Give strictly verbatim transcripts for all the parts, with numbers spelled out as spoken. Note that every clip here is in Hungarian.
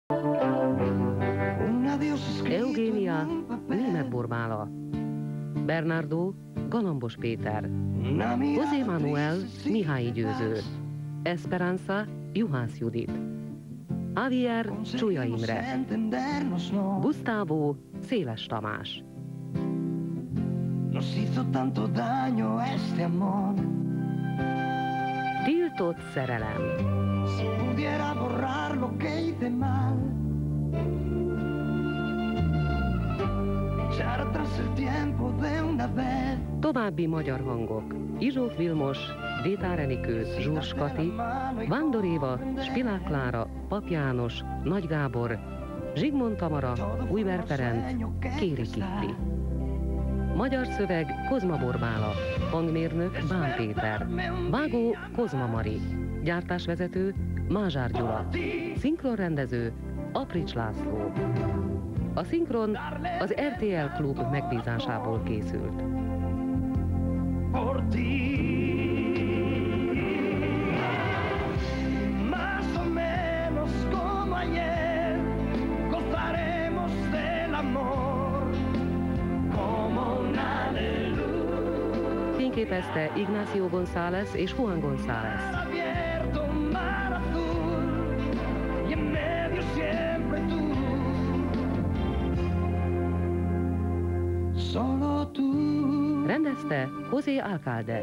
Eugénia Németh Borbála, Bernardo Galambos Péter, José Manuel Mihály Győző, Esperanza Juhász Judit, Javier Csúlya Imre, Gustavo Széles Tamás. Tiltott szerelem. További magyar hangok: Izsóf Vilmos, Détár Enikő, Zsúrs Kati, Vándor Éva, Spilák Klára, Pap János, Nagy Gábor, Zsigmond Tamara, Újber Ferenc, Kéri Kitti. Magyar szöveg Kozma Borbála, hangmérnök Bán Péter, vágó Kozma Mari, gyártásvezető Mázsár Gyula, szinkronrendező Aprics László. A szinkron az er té el Klub megbízásából készült. Fényképezte Ignacio González és Juan González. Rendezte José Alcalde.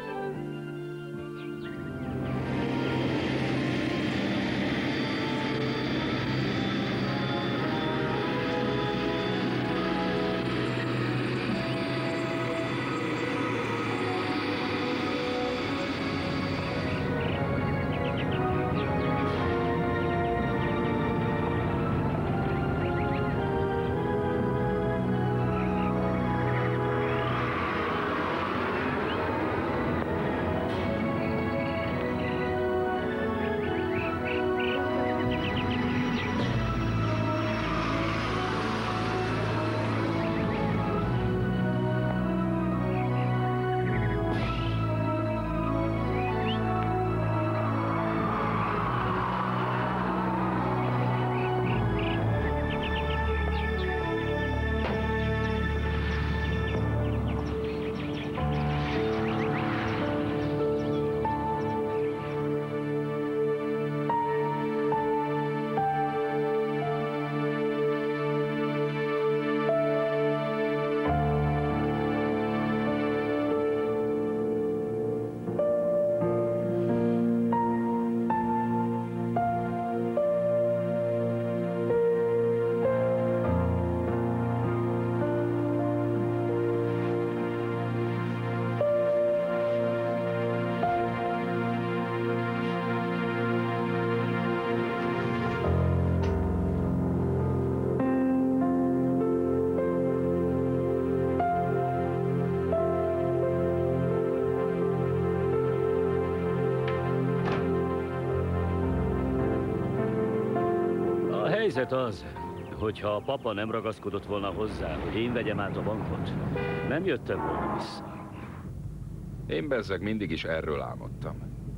A helyzet az, hogyha a papa nem ragaszkodott volna hozzá, hogy én vegyem át a bankot, nem jöttem volna vissza. Én bezzeg mindig is erről álmodtam.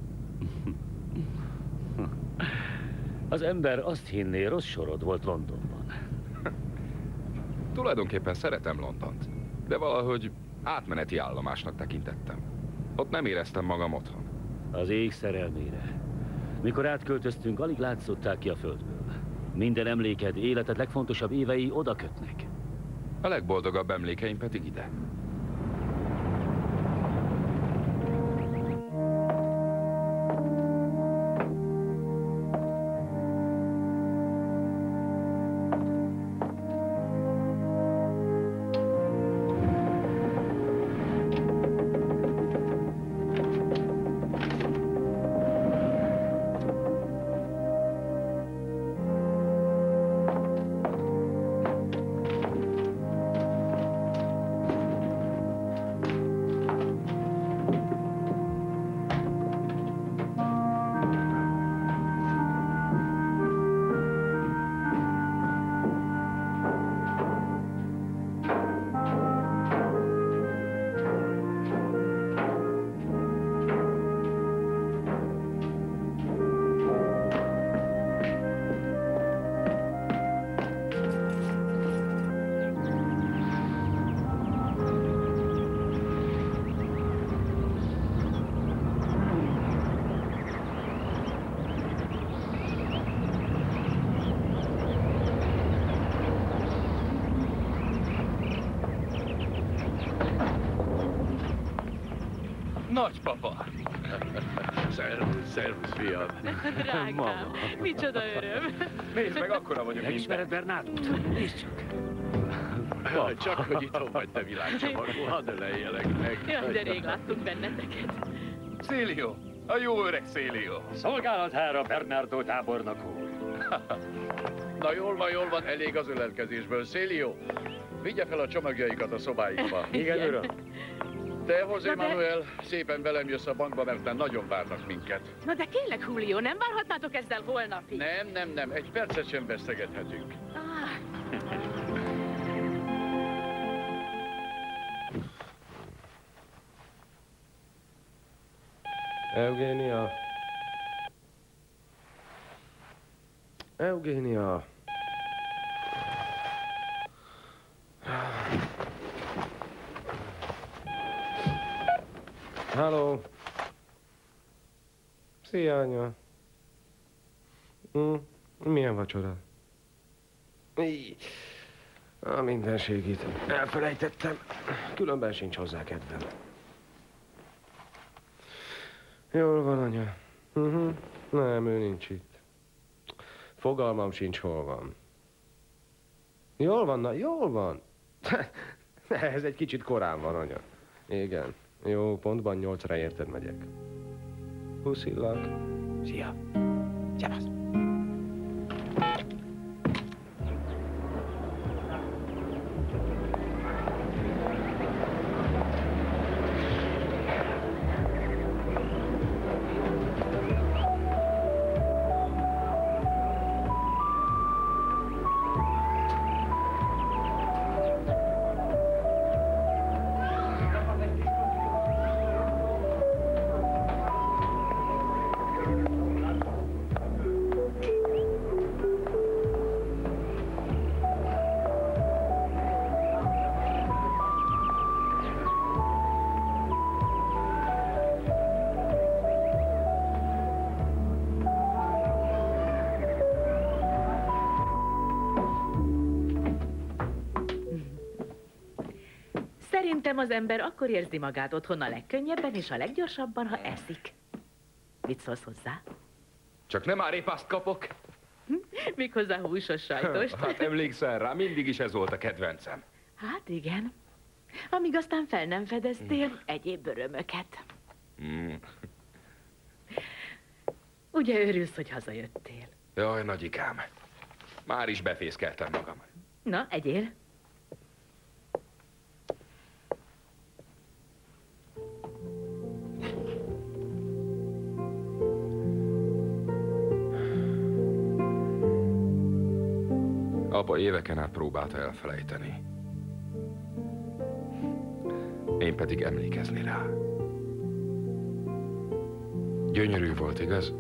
Az ember azt hinné, rossz sorod volt Londonban. Tulajdonképpen szeretem Londont, de valahogy átmeneti állomásnak tekintettem. Ott nem éreztem magam otthon. Az ég szerelmére. Mikor átköltöztünk, alig látszották ki a földből. Minden emléked, életed legfontosabb évei oda kötnek. A legboldogabb emlékeim pedig ide. Nagypapa! Szervusz, szervusz, fiam! Drágám, micsoda öröm! Nézd meg, akkora vagyok, mint Megismered Bernádot? Nézd csak! te. Csak hogy itt vagy, te világcsomagú, hadd öleljelek meg. Jaj, de rég láttunk benneteket. Célio, a jó öreg Célio. Szolgálatára, Bernardo tábornok úr! Na jól van, jól van, elég az ölelkezésből. Célio, vigye fel a csomagjaikat a szobáikba. Igen, uram. Te, José Na de- Manuel, szépen velem jössz a bankba, mert már nagyon várnak minket. Na de kérlek, Julio, nem várhatnátok ezzel holnapig? Nem, nem, nem, egy percet sem vesztegethetünk. Ah, Eugénia. Eugénia. Halló. Szia, anya. Hm? Milyen vacsora? Í, a mindenségit elfelejtettem. Különben sincs hozzá kedvem. Jól van, anya. Uh-huh. Nem, ő nincs itt. Fogalmam sincs, hol van. Jól van, na, jól van. Ez egy kicsit korán van, anya. Igen. Jó, pontban nyolcra érted megyek. Puszillak. Szia. Szevasz. szerintem az ember akkor érzi magát otthon a legkönnyebben és a leggyorsabban, ha eszik. Mit szólsz hozzá? Csak nem már épp azt kapok. Méghozzá húsos sajtost. Hát emlékszel rá, mindig is ez volt a kedvencem. Hát igen. Amíg aztán fel nem fedeztél egyéb örömöket. Mm. Ugye örülsz, hogy hazajöttél? Jaj, nagyikám. Már is befészkeltem magam. Na, egyél. Apa éveken át próbálta elfelejteni. Én pedig emlékezni rá. Gyönyörű volt, igaz?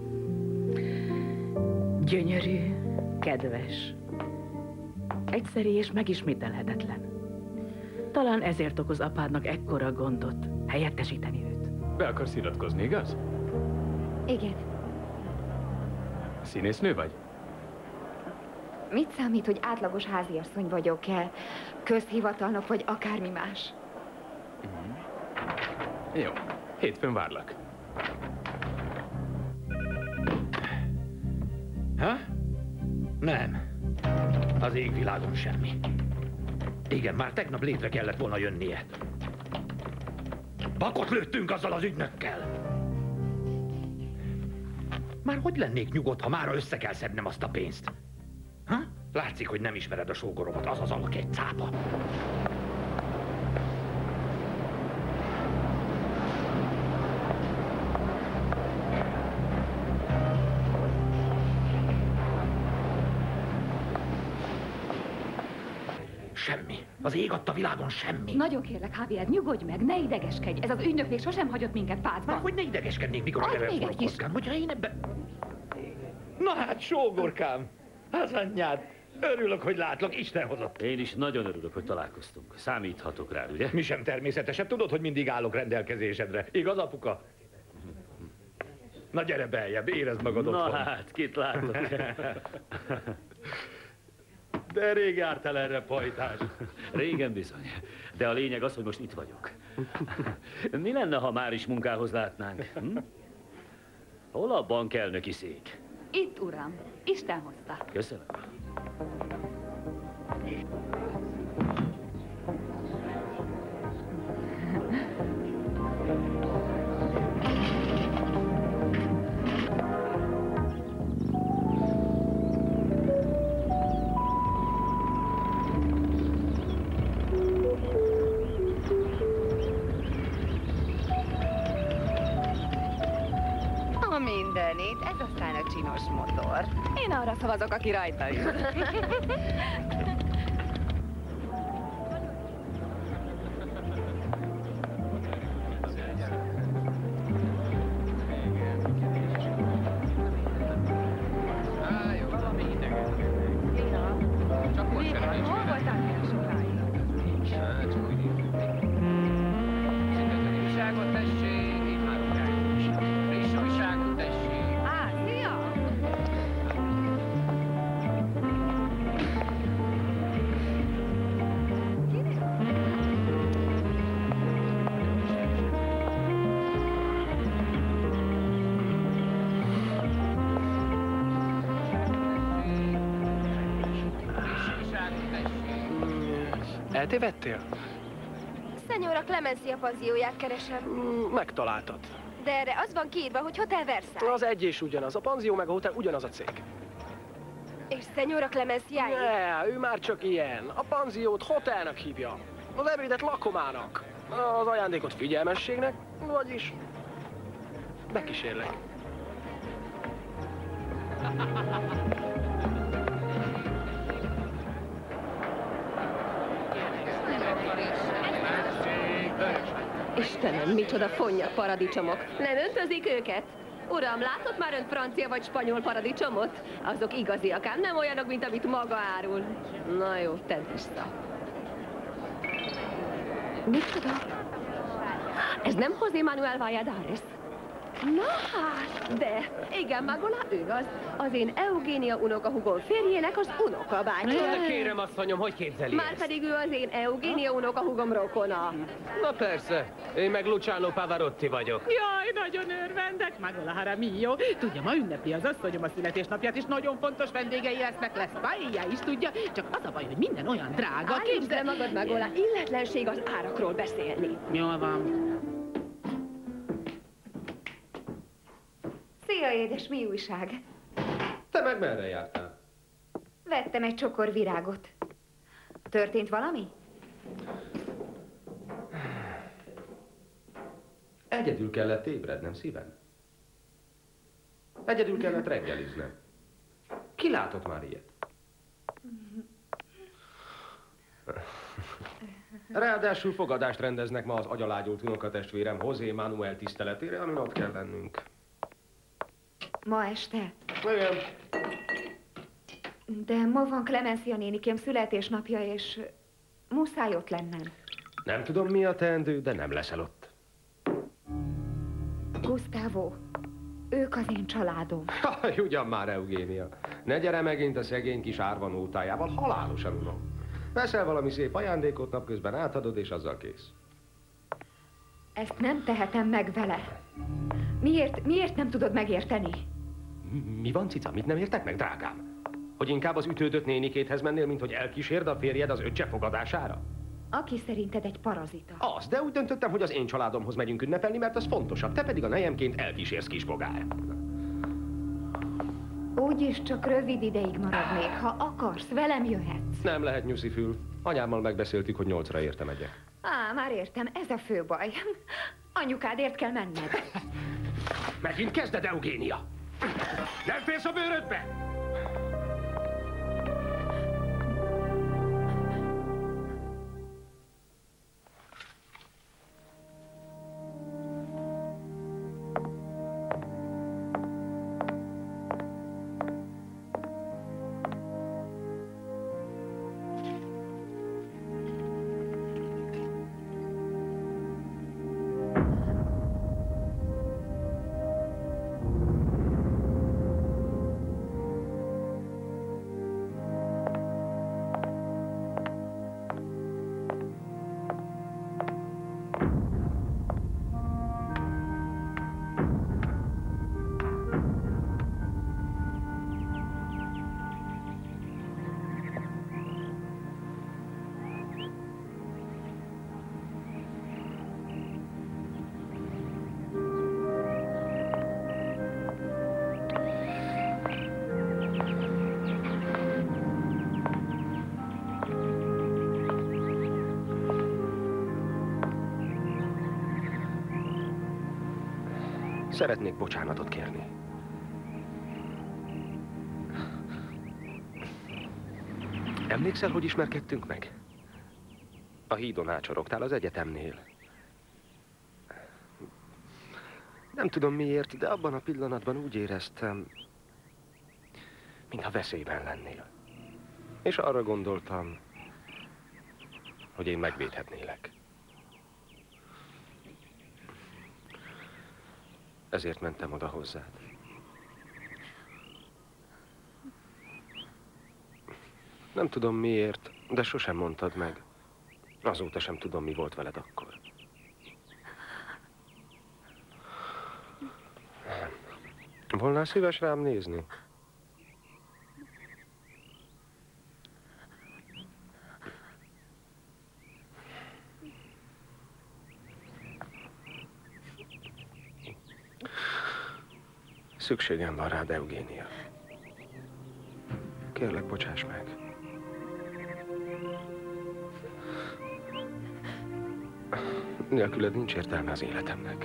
Gyönyörű, kedves. Egyszerű és megismételhetetlen. Talán ezért okoz apádnak ekkora gondot helyettesíteni őt. Be akarsz iratkozni, igaz? Igen. Színésznő vagy? Mit számít, hogy átlagos háziasszony vagyok-e, közhivatalnok vagy akármi más? Jó, hétfőn várlak. Ha? Nem. Az égvilágon semmi. Igen, már tegnap létre kellett volna jönnie. Bakot lőttünk azzal az ügynökkel. Már hogy lennék nyugodt, ha mára össze kell szednem azt a pénzt? Ha? Látszik, hogy nem ismered a sógoromat, az az alak egy cápa. Semmi. Az ég adta világon semmi. Nagyon kérlek, Javier, nyugodj meg, ne idegeskedj. Ez az ügynök még sosem hagyott minket pátban. Már hogy ne idegeskednék, mikor a Adj keverem még egy forog kis- kockán, hogyha én ebbe... Na hát, sógorkám, az anyjád, örülök, hogy látlak, Isten hozott. Én is nagyon örülök, hogy találkoztunk. Számíthatok rád, ugye? Mi sem természetesebb, tudod, hogy mindig állok rendelkezésedre. Igaz, apuka? Na gyere beljebb, érezd magad Na otthon. hát, kit látok? De rég jártál erre, pajtás. Régen bizony. De a lényeg az, hogy most itt vagyok. Mi lenne, ha már is munkához látnánk? Hm? Hol a bankelnöki szék? Itt, uram. Isten hozta. Köszönöm. A mindenit, ez aztán a csinos motor. Én arra szavazok, aki rajta ül. Eltévedtél? Senyora Clemencia panzióját keresem. Mm, megtaláltad. De erre az van kiírva, hogy Hotel Versailles. Az egy és ugyanaz. A panzió meg a hotel ugyanaz a cég. És Senyora Clemenciáé? Ne, ő már csak ilyen. A panziót hotelnak hívja. Az ebédet lakomának. Az ajándékot figyelmességnek, vagyis bekísérlek. Istenem, micsoda fonnyak paradicsomok. Nem öntözik őket? Uram, látott már ön francia vagy spanyol paradicsomot? Azok igaziak, ám nem olyanok, mint amit maga árul. Na jó, tedd vissza. Micsoda? Ez nem José Manuel Valladares? Na hát, de igen, Magola, ő az. Az én Eugénia unokahúgom férjének az unokabátyja. De kérem, asszonyom, hogy képzeli Már ezt? pedig ő az én Eugénia unokahúgom rokona. Na persze, én meg Luciano Pavarotti vagyok. Jaj, nagyon örvendek, Magola Jaramillo. Tudja, ma ünnepli az asszonyom a születésnapját, és nagyon fontos vendégei lesznek, lesz paella is, tudja. Csak az a baj, hogy minden olyan drága. Állítsd le magad, Magola, illetlenség az árakról beszélni. Jól van. Szia, édes, mi újság? Te meg merre jártál? Vettem egy csokor virágot. Történt valami? Egyedül kellett ébrednem, szívem. Egyedül kellett reggeliznem. Ki látott már ilyet? Ráadásul fogadást rendeznek ma az agyalágyult unokatestvérem José Manuel tiszteletére, amin ott kell lennünk. Ma este? Igen. De ma van Clemencia nénikém születésnapja, és muszáj ott lennem. Nem tudom, mi a teendő, de nem leszel ott. Gustavo, ők az én családom. Haj, ugyan már, Eugénia. Ne gyere megint a szegény kis árvanótájával, halálosan unom. Veszel valami szép ajándékot, napközben átadod, és azzal kész. Ezt nem tehetem meg vele. Miért, miért nem tudod megérteni? Mi van, cica? Mit nem értek meg, drágám? Hogy inkább az ütődött nénikéthez mennél, mint hogy elkísérd a férjed az öccse fogadására? Aki szerinted egy parazita. Az, de úgy döntöttem, hogy az én családomhoz megyünk ünnepelni, mert az fontosabb. Te pedig a nejemként elkísérsz, kisbogár. Úgyis csak rövid ideig maradnék. Ha akarsz, velem jöhetsz. Nem lehet, nyuszifül. Anyámmal megbeszéltük, hogy nyolcra érte megyek. Á, már értem, ez a fő baj. Anyukádért kell menned. Megint kezded, Eugénia! Nem félsz a bőrödbe? Szeretnék bocsánatot kérni. Emlékszel, hogy ismerkedtünk meg? A hídon ácsorogtál az egyetemnél. Nem tudom miért, de abban a pillanatban úgy éreztem, mintha veszélyben lennél. És arra gondoltam, hogy én megvédhetnélek. Ezért mentem oda hozzád. Nem tudom miért, de sosem mondtad meg. Azóta sem tudom, mi volt veled akkor. Volnál szíves rám nézni? Szükségem van rád, Eugénia. Kérlek, bocsáss meg. Nélküled nincs értelme az életemnek.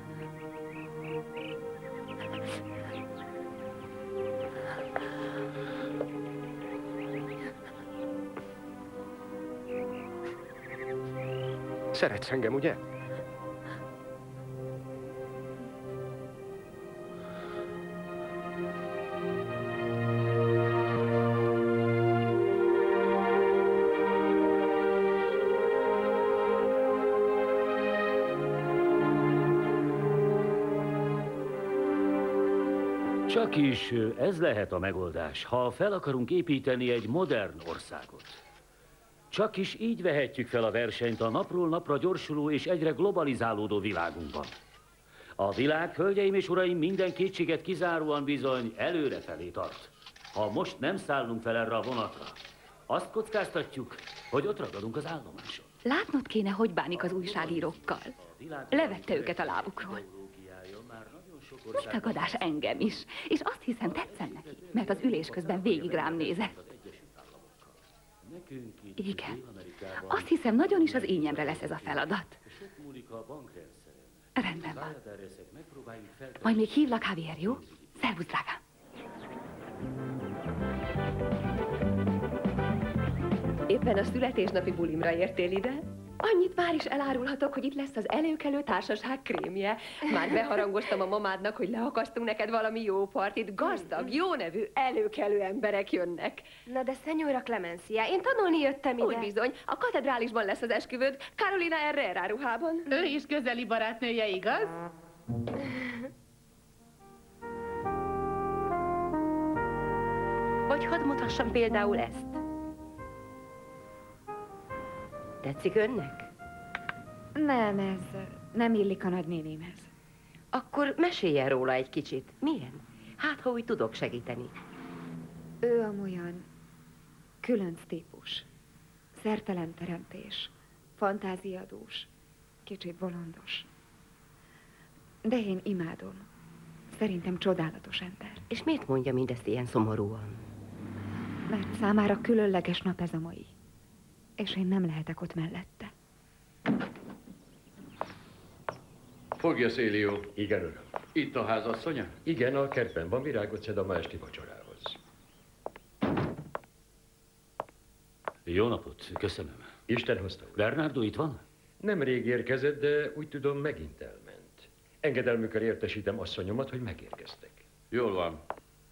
Szeretsz engem, ugye? Csak is ez lehet a megoldás, ha fel akarunk építeni egy modern országot. Csak is így vehetjük fel a versenyt a napról napra gyorsuló és egyre globalizálódó világunkban. A világ, hölgyeim és uraim, minden kétséget kizáróan bizony előrefelé tart. Ha most nem szállunk fel erre a vonatra, azt kockáztatjuk, hogy ott ragadunk az állomáson. Látnod kéne, hogy bánik az újságírókkal. Levette őket a lábukról. Megtagadás engem is, és azt hiszem tetszem neki, mert az ülés közben végig rám nézett. Igen, azt hiszem nagyon is az ényemre lesz ez a feladat. Rendben van. Majd még hívlak, Javier, jó? Szervusz, drágám! Éppen a születésnapi bulimra értél ide? Annyit már is elárulhatok, hogy itt lesz az előkelő társaság krémje. Már beharangoztam a mamádnak, hogy leakasztunk neked valami jó partit. Gazdag, jó nevű, előkelő emberek jönnek. Na de, Señora Clemencia, én tanulni jöttem ide. Úgy bizony, a katedrálisban lesz az esküvőd, Carolina Herrera ruhában. Ő is közeli barátnője, igaz? Vagy hadd mutassam például ezt. Tetszik önnek? Nem, ez nem illik a nagynénémhez. Akkor meséljen róla egy kicsit. Milyen? Hát, ha úgy tudok segíteni. Ő amolyan különc típus. Szertelen teremtés, fantáziadús, kicsit bolondos. De én imádom. Szerintem csodálatos ember. És miért mondja mindezt ilyen szomorúan? Mert számára különleges nap ez a mai. És én nem lehetek ott mellette. Fogja, Célio. Igen, uram. Itt a házasszonya? Igen, a kertben van, virágot szed a ma esti vacsorához. Jó napot, köszönöm. Isten hozta. Bernardo itt van? Nemrég érkezett, de úgy tudom, megint elment. Engedelmükkel értesítem asszonyomat, hogy megérkeztek. Jól van.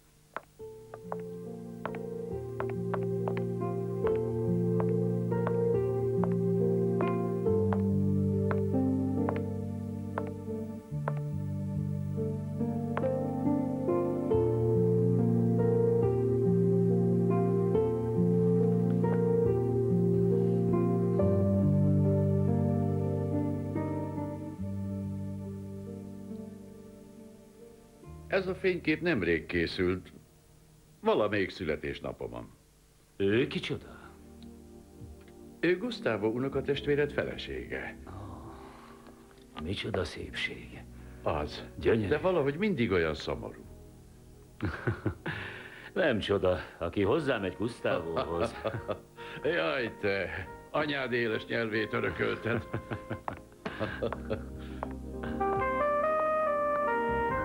Ez a fénykép nemrég készült, valamelyik születésnapomon. Ő kicsoda? Ő Gustavo unokatestvéred felesége. Oh, micsoda szépség. Az. Gyönyörű. De valahogy mindig olyan szomorú. Nem csoda, aki hozzámegy Gustavohoz. Jaj, te! Anyád éles nyelvét örökölted.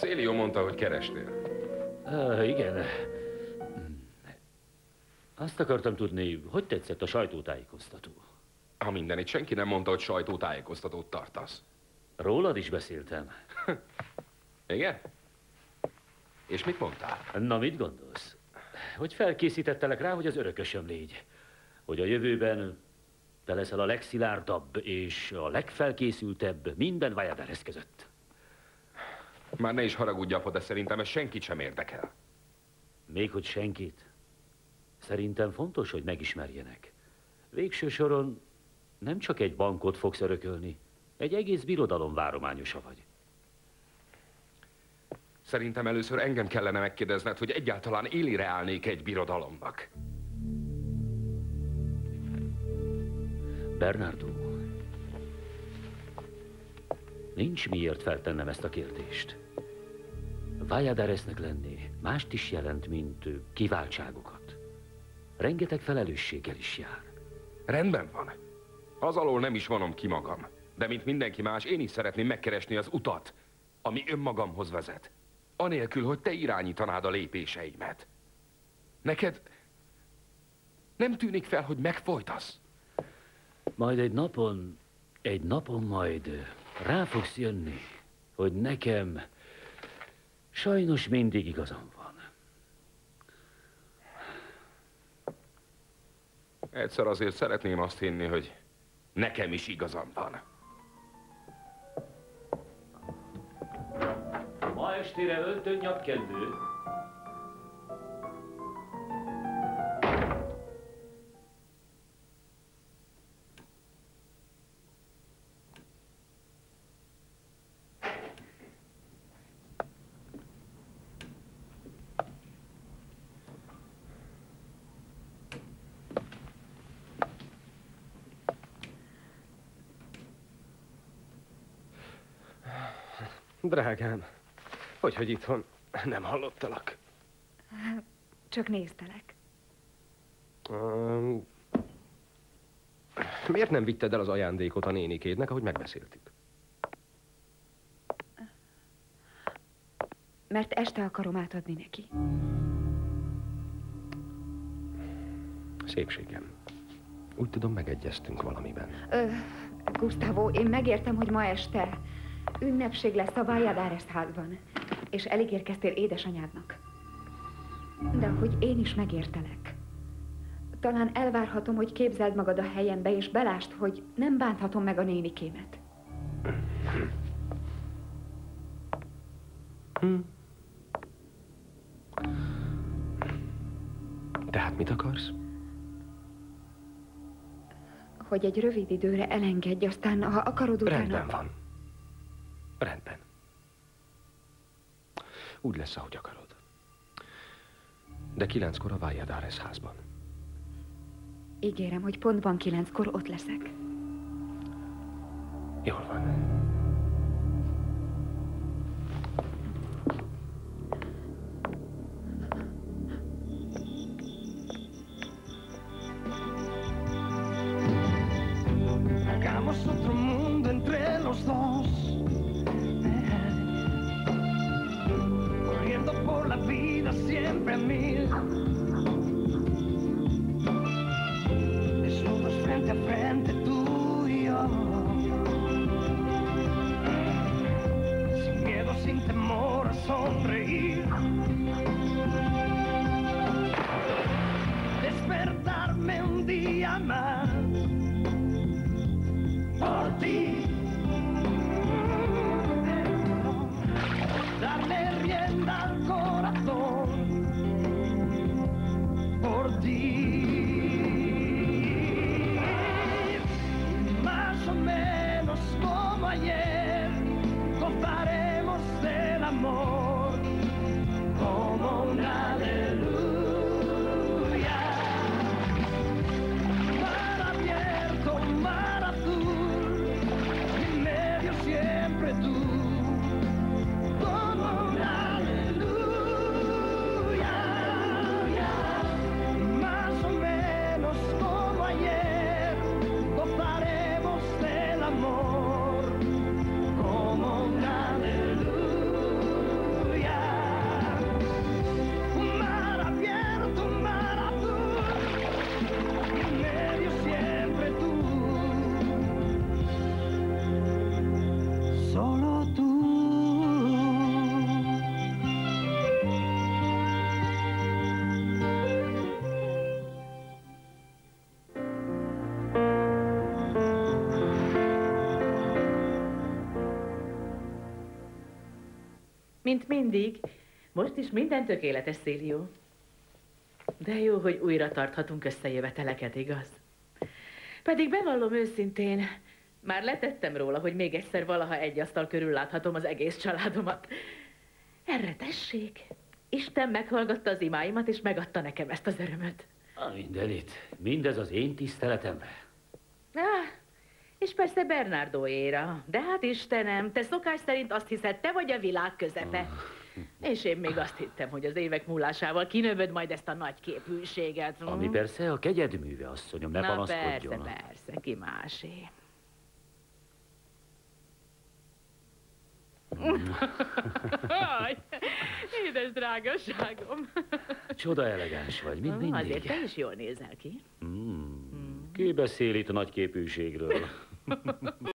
Célio mondta, hogy kerestél. Uh, igen. Azt akartam tudni, hogy tetszett a sajtótájékoztató? Ha mindenit, senki nem mondta, hogy sajtótájékoztatót tartasz. Rólad is beszéltem. Igen? És mit mondtál? Na, mit gondolsz? Hogy felkészítettelek rá, hogy az örökösöm légy. Hogy a jövőben te leszel a legszilárdabb és a legfelkészültebb minden Valladares között. Már ne is haragudj, apa, de szerintem ez senkit sem érdekel. Még hogy senkit? Szerintem fontos, hogy megismerjenek. Végső soron nem csak egy bankot fogsz örökölni, egy egész birodalom várományosa vagy. Szerintem először engem kellene megkérdezned, hogy egyáltalán élére állnék egy birodalomnak. Bernardo, nincs miért feltennem ezt a kérdést. Valladaresnek lenni mást is jelent, mint kiváltságokat. Rengeteg felelősséggel is jár. Rendben van. Az alól nem is vonom ki magam. De mint mindenki más, én is szeretném megkeresni az utat, ami önmagamhoz vezet. Anélkül, hogy te irányítanád a lépéseimet. Neked nem tűnik fel, hogy megfojtasz? Majd egy napon, egy napon majd rá fogsz jönni, hogy nekem sajnos mindig igazam van. Egyszer azért szeretném azt hinni, hogy nekem is igazam van. Ma estére öltön nyakendő. Drágám, hogy, hogy itthon nem hallottalak? Csak néztelek. Um, miért nem vitted el az ajándékot a nénikédnek, ahogy megbeszéltük? Mert este akarom átadni neki. Szépségem. Úgy tudom, megegyeztünk valamiben. Ö, Gustavo, én megértem, hogy ma este ünnepség lesz a Valladares házban, és eligérkeztél édesanyádnak. De hogy én is megértelek. Talán elvárhatom, hogy képzeld magad a helyembe, és belásd, hogy nem bánthatom meg a nénikémet. Hm. Tehát mit akarsz? Hogy egy rövid időre elengedj, aztán, ha akarod, utána... Rendben van. Rendben. Úgy lesz, ahogy akarod. De kilenckor a Valladares házban. Ígérem, hogy pontban kilenckor ott leszek. Jól van. Hagamos otro mundo entre los dos. Corriendo por la vida siempre a mil. Desnudos frente a frente tú y yo. Sin miedo, sin temor a sonreír. Despertarme un día más. Por ti. Darle rienda al corazón. Por ti. Más o menos como ayer, gozaremos del amor como una aleluya. Mar abierto, mar azul, en medio siempre tú. Como una aleluya. Más o menos como ayer, gozaremos del amor mint mindig. Most is minden tökéletes, Célio. De jó, hogy újra tarthatunk összejöveteleket, igaz? Pedig bevallom őszintén, már letettem róla, hogy még egyszer valaha egy asztal körül láthatom az egész családomat. Erre tessék! Isten meghallgatta az imáimat, és megadta nekem ezt az örömöt. A mindenit. Mindez az én tiszteletemre. Ah, és persze Bernardoéra. De hát Istenem, te szokás szerint azt hiszed, te vagy a világ közepe. És én még azt hittem, hogy az évek múlásával kinövöd majd ezt a nagy képűséget. Hm? Ami persze a kegyedműve, asszonyom, ne Na panaszkodjon. persze, persze, ki másé. Aj, édes drágaságom. Csoda elegáns vagy, mint mindig. Azért te is jól nézel ki. Mm. Ki beszél itt nagy képűségről?